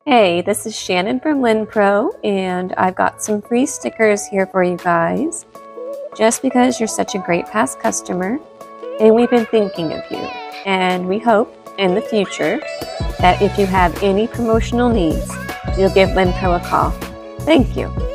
Hey, this is Shannon from Lynnpro, and I've got some free stickers here for you guys, just because you're such a great past customer, and we've been thinking of you. And we hope in the future that if you have any promotional needs, you'll give Lynnpro a call. Thank you.